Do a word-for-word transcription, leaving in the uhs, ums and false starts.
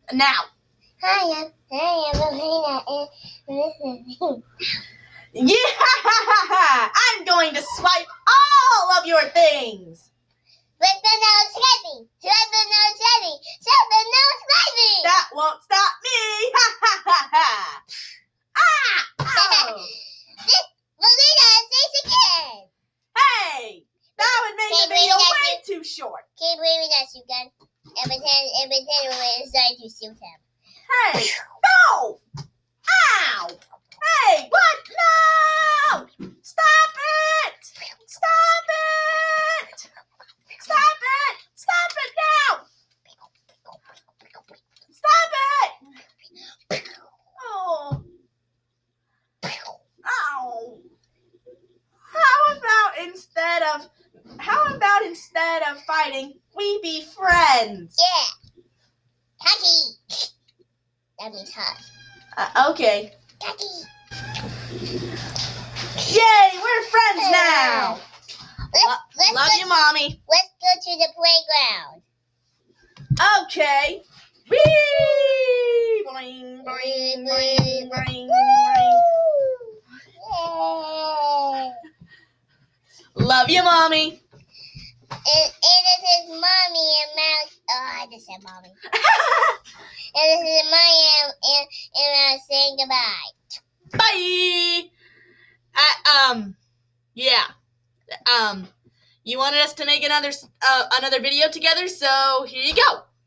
Now. Hi, I'm, hi, I'm Elana. Yeah! I'm going to swipe all of your things. With the no swiping. With the no swiping. With the no swiping. That won't stop me. Ha ha ha ha. Ah! Oh. Melina, say it again. Hey! That would make Keep the video reading way that too short. Keep reading that, you can. And pretend, and pretend we're starting to shoot him. Hey! No! Ow! Hey! What? No! Stop it! Stop it! Stop it! Stop it now! Stop it! Oh. Ow. How about instead of how about instead of fighting, we be friends? Yeah. Huggy. That means hug. Uh, okay. Huggy. Yay, we're friends now. Let's, Lo- let's love go, you, Mommy. Let's go to the playground. Okay. Whee! Boing, boing, boing, boing, boing. Yay. Love you, Mommy. And, and this is Mommy and Mouse. Oh, I just said Mommy. And this is Mommy and, and, and Mouse saying goodbye. Bye. Uh, um, yeah. Um, you wanted us to make another uh, another video together, so here you go.